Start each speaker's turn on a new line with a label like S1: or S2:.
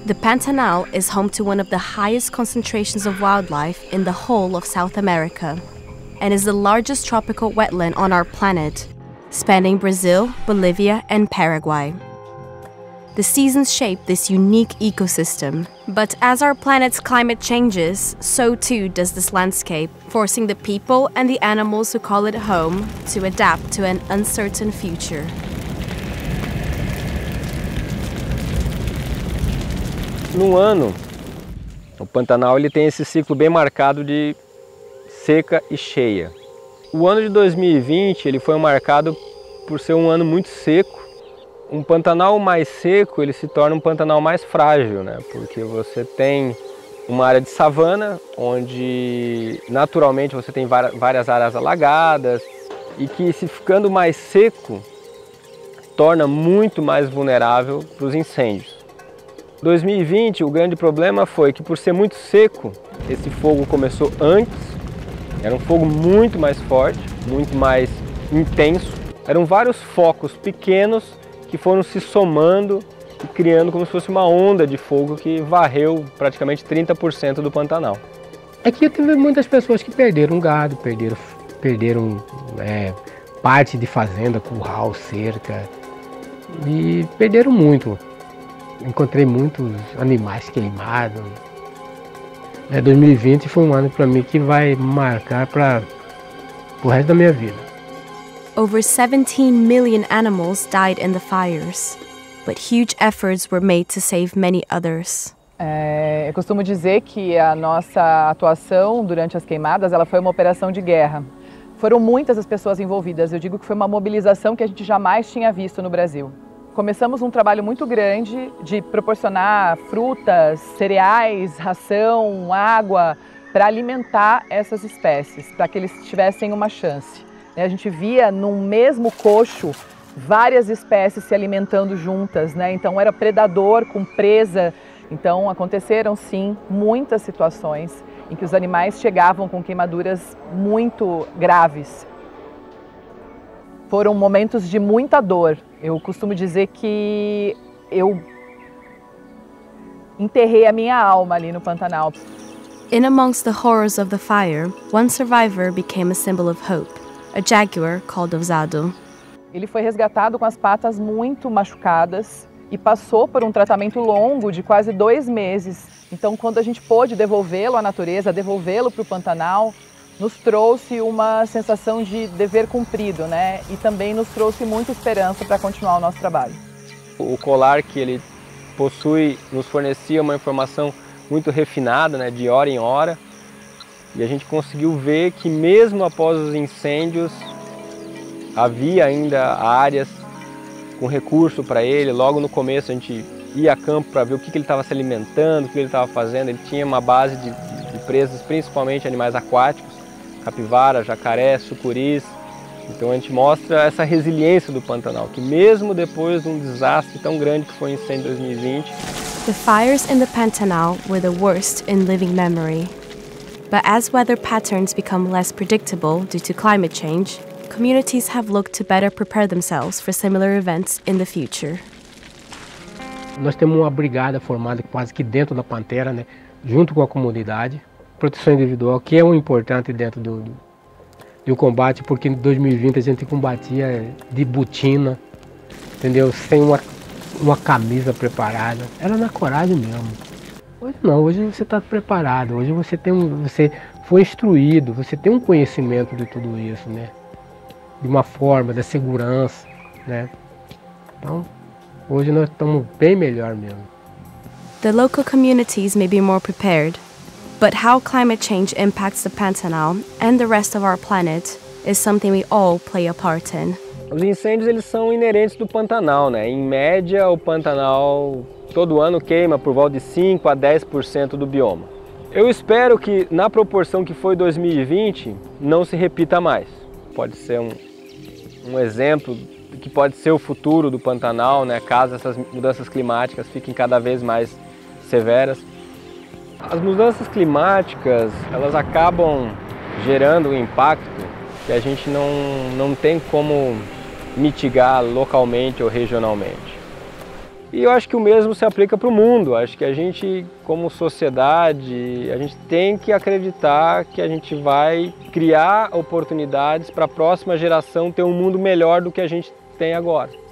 S1: The Pantanal is home to one of the highest concentrations of wildlife in the whole of South America, and is the largest tropical wetland on our planet, spanning Brazil, Bolivia, and Paraguay. The seasons shape this unique ecosystem, but as our planet's climate changes, so too does this landscape, forcing the people and the animals who call it home to adapt to an uncertain future.
S2: No ano, o Pantanal ele tem esse ciclo bem marcado de seca e cheia. O ano de 2020 ele foi marcado por ser um ano muito seco. Um Pantanal mais seco ele se torna um Pantanal mais frágil, né? Porque você tem uma área de savana, onde naturalmente você tem várias áreas alagadas e que, se ficando mais seco, torna muito mais vulnerável para os incêndios. 2020, o grande problema foi que, por ser muito seco, esse fogo começou antes, era um fogo muito mais forte, muito mais intenso. Eram vários focos pequenos que foram se somando e criando como se fosse uma onda de fogo que varreu praticamente 30% do Pantanal.
S3: Aqui teve muitas pessoas que perderam gado, perderam parte de fazenda, curral, cerca, e perderam muito. Encontrei muitos animais queimados. 2020 foi um ano para mim que vai marcar para o resto da minha vida.
S1: Over 17 million animals died in the fires, but huge efforts were made to save many others.
S4: Eu costumo dizer que a nossa atuação durante as queimadas ela foi uma operação de guerra. Foram muitas as pessoas envolvidas, eu digo que foi uma mobilização que a gente jamais tinha visto no Brasil. Começamos um trabalho muito grande de proporcionar frutas, cereais, ração, água para alimentar essas espécies, para que eles tivessem uma chance. A gente via num mesmo coxo várias espécies se alimentando juntas, né? Então era predador com presa. Então aconteceram sim muitas situações em que os animais chegavam com queimaduras muito graves. Foram momentos de muita dor. Eu costumo dizer que eu enterrei a minha alma ali no Pantanal.
S1: In amongst the horrors of the fire, one survivor became a symbol of hope. A jaguar called Ousado.
S4: Ele foi resgatado com as patas muito machucadas e passou por um tratamento longo de quase 2 meses. Então, quando a gente pôde devolvê-lo à natureza, devolvê-lo para o Pantanal, nos trouxe uma sensação de dever cumprido, né? E também nos trouxe muita esperança para continuar o nosso trabalho.
S2: O colar que ele possui nos fornecia uma informação muito refinada, né? De hora em hora. E a gente conseguiu ver que mesmo após os incêndios, havia ainda áreas com recurso para ele. Logo no começo a gente ia a campo para ver o que ele estava se alimentando, o que ele estava fazendo. Ele tinha uma base de presas, principalmente animais aquáticos, capivara, jacaré, sucuris. Então a gente mostra essa resiliência do Pantanal, que mesmo depois de um desastre tão grande que foi o incêndio de 2020...
S1: The fires in the Pantanal were the worst in living memory. But as weather patterns become less predictable due to climate change, communities have looked to better prepare themselves for similar events in the future.
S3: Nós temos uma brigada formada quase que dentro da Pantera, né, junto com a comunidade. Proteção individual, que é um importante dentro do combate, porque em 2020 a gente combatia de botina, entendeu? Sem uma camisa preparada. Era na coragem mesmo. Hoje não, hoje você está preparado, hoje você foi instruído, você tem um conhecimento de tudo isso, né? De uma forma, da segurança, né? Então, hoje nós estamos bem melhor mesmo.
S1: The local communities may be more prepared, but how climate change impacts the Pantanal and the rest of our planet is something we all play a part in.
S2: Os incêndios eles são inerentes do Pantanal, né? Em média, o Pantanal todo ano queima por volta de 5 a 10% do bioma. Eu espero que, na proporção que foi 2020, não se repita mais. Pode ser um exemplo do que pode ser o futuro do Pantanal, né? Caso essas mudanças climáticas fiquem cada vez mais severas. As mudanças climáticas, elas acabam gerando um impacto que a gente não tem como mitigar localmente ou regionalmente. E eu acho que o mesmo se aplica para o mundo. Acho que a gente, como sociedade, a gente tem que acreditar que a gente vai criar oportunidades para a próxima geração ter um mundo melhor do que a gente tem agora.